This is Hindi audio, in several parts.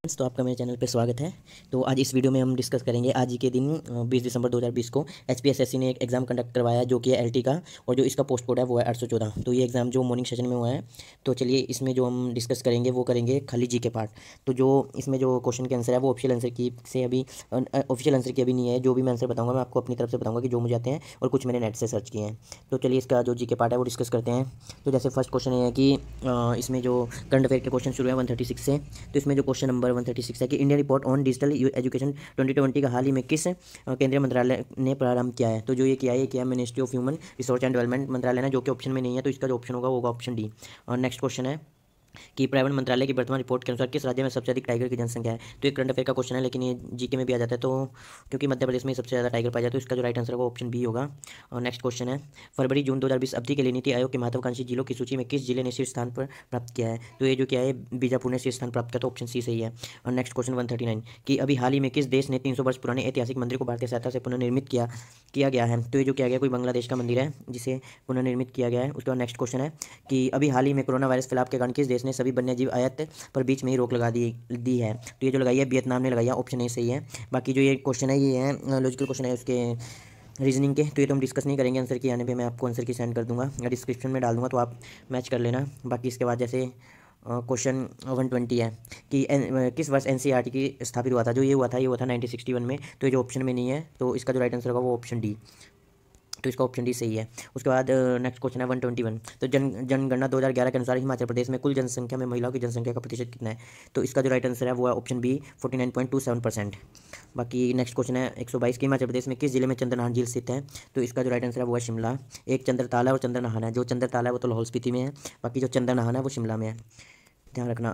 तो आपका मेरे चैनल पे स्वागत है। तो आज इस वीडियो में हम डिस्कस करेंगे आज ही के दिन 20 दिसंबर 2020 को एचपीएसएससी ने एक एग्ज़ाम कंडक्ट करवाया है जो कि है एलटी का, और जो इसका पोस्ट कोड है वो है 814। तो ये एग्ज़ाम जो मॉर्निंग सेशन में हुआ है, तो चलिए इसमें जो हम डिस्कस करेंगे वो करेंगे खाली जी के पार्ट। तो जो इसमें जो क्वेश्चन के आंसर है वो ऑफिशियल आंसर की से अभी ऑफिशियल आंसर की अभी नहीं है। जो भी मैं आंसर बताऊँगा मैं आपको अपनी तरफ से बताऊँगा कि जो मुझे आते हैं, और कुछ मैंने नेट से सर्च किए हैं। तो चलिए इसका जो जी के पार्ट है वो डिस्कस करते हैं। तो जैसे फर्स्ट क्वेश्चन ये है कि इसमें जो करंट अफेयर के क्वेश्चन शुरू है 136 से। तो इसमें जो क्वेश्चन नंबर 136 है कि India report on digital education 2020 का हाल ही में किस केंद्रीय मंत्रालय ने प्रारंभ किया है। तो जो ये किया है ministry of human resource and development मंत्रालय ने, जो कि ऑप्शन में नहीं है। तो इसका जो ऑप्शन होगा वो होगा ऑप्शन डी। और नेक्स्ट क्वेश्चन है कि पर्यावरण मंत्रालय की वर्तमान रिपोर्ट के अनुसार किस राज्य में सबसे अधिक टाइगर की जनसंख्या है। तो ये करंट अफेयर का क्वेश्चन है, लेकिन ये जीके में भी आ जाता है। तो क्योंकि मध्य प्रदेश में सबसे ज़्यादा टाइगर पाया जाता है, तो इसका जो राइट आंसर होगा ऑप्शन बी होगा। और नेक्स्ट क्वेश्चन है फरवरी जून 2020 अवधि के लिए नीति आयोग के महत्वाकांक्षी जिलों की सूची में किस जिले ने शीर्ष स्थान पर प्राप्त किया है। तो ये जो क्या है बीजापुर ने शीर्ष स्थान प्राप्त किया, तो ऑप्शन सी सही है। और नेक्स्ट क्वेश्चन 139 कि अभी हाल ही में किस देश ने 300 वर्ष पुराने ऐतिहासिक मंदिर को भारतीय सहायता से पुनर्निर्मित किया गया है। तो ये जो किया गया कोई बांग्लादेश का मंदिर है जिसे पुनर्निर्मित किया गया है। उसके बाद नेक्स्ट क्वेश्चन है कि अभी हाल ही में कोरोना वायरस फैलाव के कारण किस देश ने सभी वन्यजीव आयात पर बीच में ही रोक लगा दी है। तो ये जो लगाई है वियतनाम ने लगाई है, ऑप्शन ए सही है। बाकी जो ये क्वेश्चन है ये है लॉजिकल क्वेश्चन है उसके रीजनिंग के, तो ये तो हम डिस्कस नहीं करेंगे। आंसर की आने पे मैं आपको आंसर की सेंड कर दूंगा या डिस्क्रिप्शन में डाल दूंगा, तो आप मैच कर लेना। बाकी इसके बाद जैसे क्वेश्चन 120 है कि किस वर्ष एनसीईआरटी की स्थापित हुआ था। जो ये हुआ था 1961 में। तो ये जो ऑप्शन में नहीं है, तो इसका जो राइट आंसर होगा वो ऑप्शन डी। तो इसका ऑप्शन डी सही है। उसके बाद नेक्स्ट क्वेश्चन है 121। तो जनगणना 2011 के अनुसार हिमाचल प्रदेश में कुल जनसंख्या में महिलाओं की जनसंख्या का प्रतिशत कितना है। तो इसका जो राइट आंसर है वो है ऑप्शन बी 49.27%। बाकी नेक्स्ट क्वेश्चन है 122 कि हिमाचल प्रदेश में किस जिले में चंद्रनाहन झील स्थित है। तो इसका जो राइट आंसर है वो है शिमला। एक चंद्रताल है और चंद्रनाहन है। जो चंद्रताल है वो तो लाहौल स्पीति में है, बाकी जो चंद्रनाहन है वो शिमला में है। ध्यान रखना।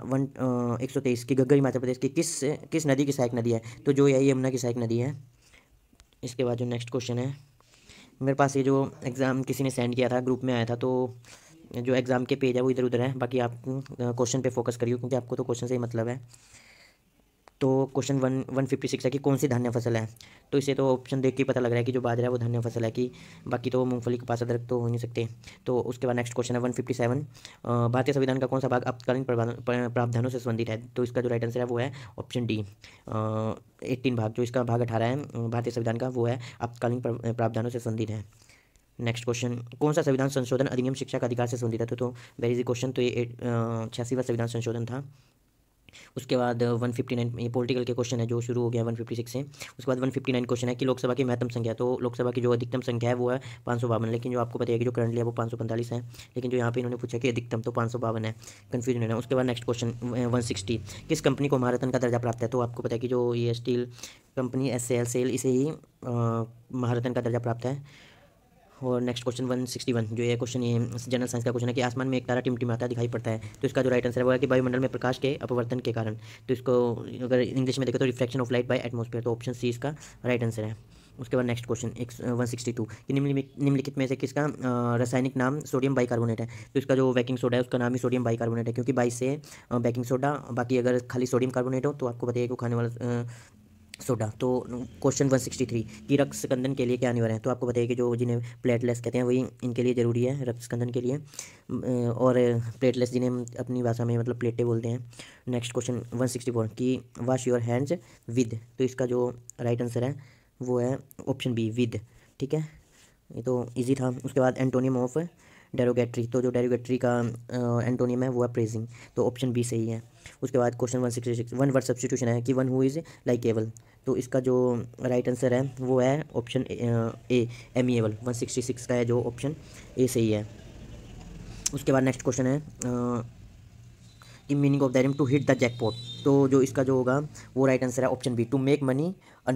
123 की घग्गर हिमाचल प्रदेश की किस नदी की सहायक नदी है। तो जो है यमुना की सहायक नदी है। इसके बाद जो नेक्स्ट क्वेश्चन है, मेरे पास ये जो एग्ज़ाम किसी ने सेंड किया था, ग्रुप में आया था, तो जो एग्ज़ाम के पेज है वो इधर उधर है। बाकी आप क्वेश्चन पे फोकस करिए क्योंकि आपको तो क्वेश्चन से ही मतलब है। तो क्वेश्चन 156 है कि कौन सी धान्य फसल है। तो इसे तो ऑप्शन देख के पता लग रहा है कि जो बाजरा है वो धान्य फसल है कि बाकी तो मूंगफली कपास अदरक तो हो नहीं सकते। तो उसके बाद नेक्स्ट क्वेश्चन है 157 भारतीय संविधान का कौन सा भाग आपातकालीन प्रावधानों से संबंधित है। तो इसका जो राइट आंसर है वो है ऑप्शन डी 18 भाग। जो इसका भाग 18 है भारतीय संविधान का, वो है आपातकालीन प्रावधानों से संबंधित है। नेक्स्ट क्वेश्चन कौन सा संविधान संशोधन अधिनियम शिक्षा का अधिकार से संबंधित है। तो वेरी इजी क्वेश्चन। तो ये 86वां संविधान संशोधन था। उसके बाद 159 ये पॉलिटिकल के क्वेश्चन है जो शुरू हो गया 156 से। उसके बाद 159 क्वेश्चन है कि लोकसभा की महत्तम संख्या। तो लोकसभा की जो अधिकतम संख्या है वो है 552, लेकिन जो आपको पता है कि जो करंटली है वो 545 है, लेकिन जो यहाँ पे इन्होंने पूछा कि अधिकतम, तो 552 है, कन्फ्यूजन है ना। उसके बाद नेक्स्ट क्वेश्चन 160 किस कंपनी को महारत्न का दर्जा प्राप्त है। तो आपको पता है कि जो ये स्टील कंपनी SAL इसे ही महारत्न का दर्जा प्राप्त है। और नेक्स्ट क्वेश्चन 161 जो ये क्वेश्चन ये जनरल साइंस का क्वेश्चन है कि आसमान में एक तारा टिमटिमाता दिखाई पड़ता है। तो इसका जो राइट आंसर है वो है कि वायुमंडल में प्रकाश के अपवर्तन के कारण। तो इसको अगर इंग्लिश में देखें तो reflection of light by atmosphere. तो ऑप्शन सी इसका राइट आंसर है। उसके बाद नेक्स्ट क्वेश्चन 162 कि निम्नलिखित में से किसका रासायनिक नाम सोडियम बाइकार्बोनेट है। तो इसका जो बेकिंग सोडा है उसका नाम ही सोडियम बाइकार्बोनेट है, क्योंकि बाई से बेकिंग सोडा। बाकी अगर खाली सोडियम कार्बोनेट हो तो आपको बताइए कि खाने वाला सोडा। तो क्वेश्चन 163 कि रक्त स्कंदन के लिए क्या अनिवार्य है। तो आपको बताइए कि जो जिन्हें प्लेटलेट्स कहते हैं वही इनके लिए ज़रूरी है रक्त स्कंदन के लिए, और प्लेटलेट्स जिन्हें हम अपनी भाषा में मतलब प्लेटें बोलते हैं। नेक्स्ट क्वेश्चन 164 कि वॉश योर हैंड्स विद। तो इसका जो राइट आंसर है वो है ऑप्शन बी विद। ठीक है, ये तो ईजी था। उसके बाद एंटोनियम ऑफ डेरोगेटरी। तो जो डेरोगेटरी का एंटोनियम है वो है प्रेजिंग। तो ऑप्शन बी सही है। उसके बाद क्वेश्चन 166 वन वर्ड सब्सटीट्यूशन है कि वन हु इज़ लाइकेबल। तो इसका जो राइट आंसर है वो है ऑप्शन ए एमिएबल। 166 का है जो ऑप्शन ए सही है। उसके बाद नेक्स्ट क्वेश्चन है कि meaning of the rim to hit the jackpot. तो जो इसका जो होगा वो राइट आंसर है option B to make money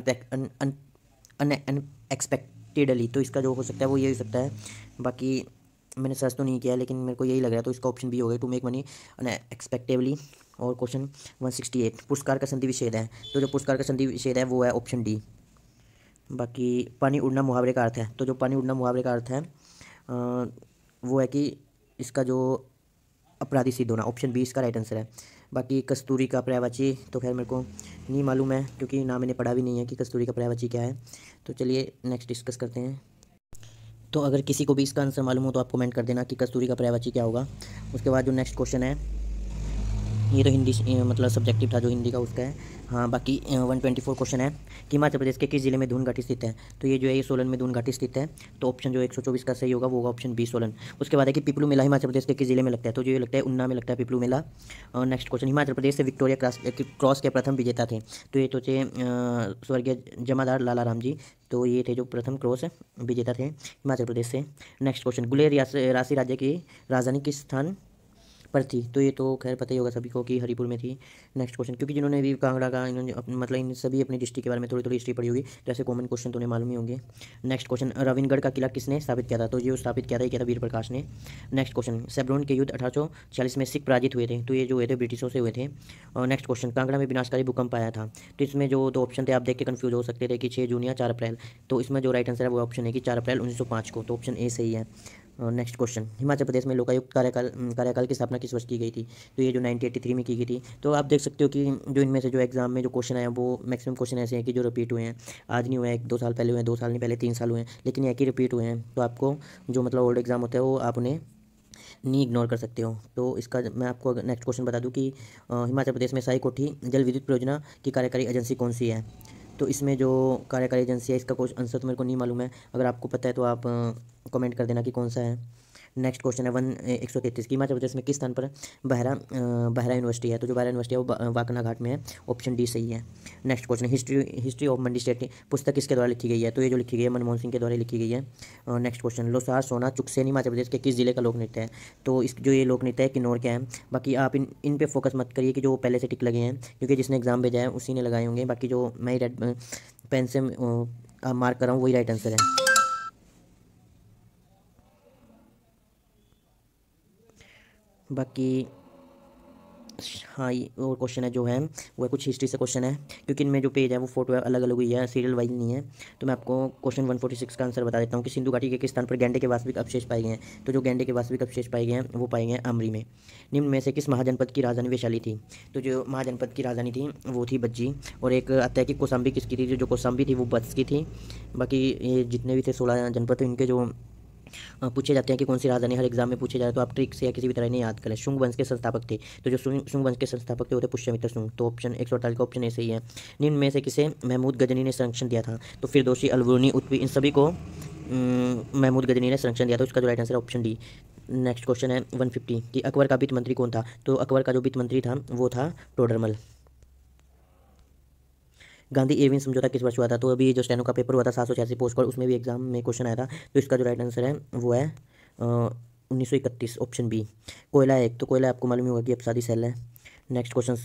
unexpectedly. तो इसका जो हो सकता है वो ये हो सकता है, बाकी मैंने सर्च तो नहीं किया लेकिन मेरे को यही लग रहा है। तो इसका ऑप्शन बी हो गया टू मेक मनी अनएक्सपेक्टेबली। और क्वेश्चन 168 पुरस्कार का संधि विच्छेद है। तो जो पुरस्कार का संधि विच्छेद है वो है ऑप्शन डी। बाकी पानी उड़ना मुहावरे का अर्थ है। तो जो पानी उड़ना मुहावरे का अर्थ है वो है कि इसका जो अपराधी सिद्ध होना। ऑप्शन बी इसका राइट आंसर है। बाकी कस्तूरी का पर्यायवाची तो खैर मेरे को नहीं मालूम है, क्योंकि ना मैंने पढ़ा भी नहीं है कि कस्तूरी का पर्यायवाची क्या है। तो चलिए नेक्स्ट डिस्कस करते हैं। तो अगर किसी को भी इसका आंसर मालूम हो तो आप कमेंट कर देना कि कस्तूरी का पर्यायवाची क्या होगा। उसके बाद जो नेक्स्ट क्वेश्चन है ये तो हिंदी मतलब सब्जेक्टिव था जो हिंदी का उसका है। हाँ, बाकी 124 क्वेश्चन है कि हिमाचल प्रदेश के किस जिले में धून घाटी स्थित है। तो ये जो है ये सोलन में धून घाटी स्थित है। तो ऑप्शन जो 124 का सही होगा वो होगा ऑप्शन बी सोलन। उसके बाद है कि पिपलू मेला हिमाचल प्रदेश के किस जिले में लगता है। तो जो ये लगता है उन्ना में लगता है पिपलू मेला। और नेक्स्ट क्वेश्चन, हिमाचल प्रदेश से विक्टोरिया क्रॉस के प्रथम विजेता थे। तो ये तो थे स्वर्गीय जमादार लाला राम जी। तो ये थे जो प्रथम क्रॉस विजेता थे हिमाचल प्रदेश से। नेक्स्ट क्वेश्चन, गुलेर राशि राज्य की राजधानी किस स्थान पर थी। तो ये तो खैर पता ही होगा सभी को कि हरिपुर में थी। नेक्स्ट क्वेश्चन, क्योंकि जिन्होंने भी कांगड़ा का इन्होंने मतलब इन सभी अपनी डिस्ट्रिक्ट के बारे में थोड़ी थोड़ी हिस्ट्री पढ़ी होगी, तो ऐसे कॉमन क्वेश्चन तो उन्हें मालूम ही होंगे। नेक्स्ट क्वेश्चन, रविनगढ़ का किला किसने स्थापित किया था। तो ये स्थापित किया था, ये किया था वीर प्रकाश ने। नेक्स्ट क्वेश्चन, सेब्रोन के युद्ध 1846 में सिख पराजित हुए थे। तो ये जो हुए थे ब्रिटिशों से हुए थे। और नेक्स्ट क्वेश्चन, कांगड़ा में विनाशकारी भूकंप आया था। तो इसमें जो दो ऑप्शन थे आप देख के कन्फ्यूज हो सकते थे कि 6 जून या 4 अप्रैल। तो इसमें जो राइट आंसर है वो ऑप्शन है कि 4 अप्रैल 1905 को। तो ऑप्शन ए सही है। नेक्स्ट क्वेश्चन, हिमाचल प्रदेश में लोकायुक्त कार्यकाल की स्थापना किस वर्ष की गई थी। तो ये जो 1983 में की गई थी। तो आप देख सकते हो कि जो इनमें से जो एग्जाम में जो क्वेश्चन आए वो मैक्सिमम क्वेश्चन ऐसे हैं कि जो रिपीट हुए हैं। आज नहीं हुए हैं, 1-2 साल पहले हुए हैं, 2 साल नहीं पहले 3 साल हुए हैं, लेकिन एक ही रिपीट हुए हैं। तो आपको जो मतलब ओल्ड एग्जाम होता है वो आप उन्हें नहीं इग्नोर कर सकते हो। तो इसका मैं आपको नेक्स्ट क्वेश्चन बता दूं कि हिमाचल प्रदेश में साई कोठी जल विद्युत परियोजना की कार्यकारी एजेंसी कौन सी है। तो इसमें जो कार्यकारी एजेंसी है इसका कुछ आंसर तो मेरे को नहीं मालूम है, अगर आपको पता है तो आप कमेंट कर देना कि कौन सा है। नेक्स्ट क्वेश्चन है 133 की हिमाचल प्रदेश में किस स्थान पर बहरा यूनिवर्सिटी है। तो जो बहरा यूनिवर्सिटी है वो वाकना घाट में है। ऑप्शन डी सही है। Next question, history of Mandi state पुस्तक किसके द्वारा लिखी गई है। तो ये जो लिखी गई है मनमोहन सिंह के द्वारा लिखी गई है। नेक्स्ट क्वेश्चन, लोसार सोना चुकसेन हिमाचल प्रदेश के किस जिले का लोक नृत्य है। तो इस जो ये लोक नृत्य है किन्नौर के हैं। बाकी आप इन पे फोकस मत करिए कि जो पहले से टिक लगे हैं, क्योंकि जिसने एग्जाम भेजा है उसी ने लगाए होंगे। बाकी जो मैं रेड पेन से मार्क कर रहा हूँ वही राइट आंसर है। बाकी हाँ, ये और क्वेश्चन है जो है वो कुछ हिस्ट्री से क्वेश्चन है, क्योंकि इनमें जो पेज है वो फोटो अलग अलग हुई है, सीरियल वाइज नहीं है। तो मैं आपको क्वेश्चन 146 का आंसर बता देता हूँ कि सिंधु घाटी के किस स्थान पर गैंडे के वास्तविक अवशेष पाए गए हैं। तो जो गैंडे के वास्तविक अवशेष पाए गए हैं वो पाए गए हैं आमरी में। निम्न में से किस महाजनपद की राजधानी वैशाली थी। तो जो महाजनपद की राजधानी थी वो थी बज्जी। और एक आता है कि कौशाम्बी किसकी थी। जो कौशाम्बी थी वो बत्स की थी। बाकी ये जितने भी थे 16 जनपद थे, इनके जो पूछे जाते हैं कि कौन सी राजधानी हर एग्जाम में पूछे जाए तो आप ट्रिक से या किसी भी तरह नहीं याद करें। शुंग वंश के संस्थापक थे। तो जो शुंग वंश के संस्थापक थे वो थे पुष्यमित्र शुंग। तो ऑप्शन 148 का ऑप्शन ए सही है। निम्न में से किसे महमूद गजनी ने संरक्षण दिया था। तो फिरदौसी, अलबरूनी, उत्वी, इन सभी को महमूद गजनी ने संरक्षण दिया था। उसका जो राइट आंसर है ऑप्शन डी। नेक्स्ट क्वेश्चन है 150 कि अकबर का वित्त मंत्री कौन था। तो अकबर का जो वित्त मंत्री था वो था टोडरमल। गांधी इरविन समझौता किस वर्ष हुआ था। तो अभी जो स्टेनो का पेपर हुआ था 786 पोस्ट पर, उसमें भी एग्जाम में क्वेश्चन आया था। तो इसका जो राइट आंसर है वो है 1931 ऑप्शन बी। कोयला एक, तो कोयला आपको मालूम होगा कि अपसादी सेल है। नेक्स्ट क्वेश्चन,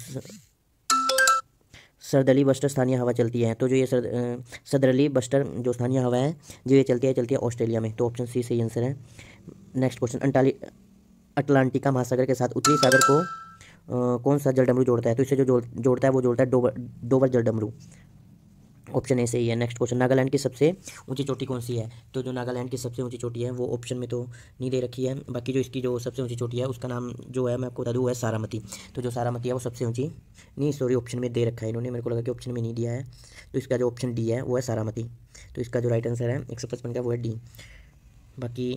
सरदली बस्टर स्थानीय हवा चलती है। तो जो ये सरदली बस्टर जो स्थानीय हवा है जो ये चलती है ऑस्ट्रेलिया में। तो ऑप्शन सी सही आंसर है। नेक्स्ट क्वेश्चन, अटलांटिका महासागर के साथ उत्तरी सागर को कौन सा जल डमरू जोड़ता है। तो इसे जो जोड़ता है वो जोड़ता है डोवर जल डमरू। ऑप्शन ए सही है। नेक्स्ट क्वेश्चन, नागालैंड की सबसे ऊंची चोटी कौन सी है। तो जो नागालैंड की सबसे ऊंची चोटी है वो ऑप्शन में तो नहीं दे रखी है। बाकी जो इसकी जो सबसे ऊंची चोटी है उसका नाम जो है मैं आपको बता दूँ वो है सारामती। तो जो सारामती है वो सबसे ऊंची नहीं, सॉरी, ऑप्शन में दे रखा है इन्होंने, मेरे को लगा कि ऑप्शन में नहीं दिया है। तो इसका जो ऑप्शन डी है वो है सारामती। तो इसका जो राइट आंसर है 155 का वो है डी। बाकी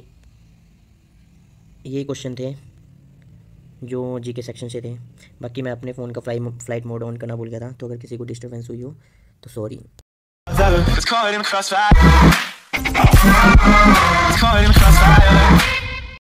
यही क्वेश्चन थे जो जी के सेक्शन से थे। बाकी मैं अपने फ़ोन का फ्लाइट मोड ऑन करना भूल गया था, तो अगर किसी को डिस्टर्बेंस हुई हो तो sorry. It's caught in the crossfire.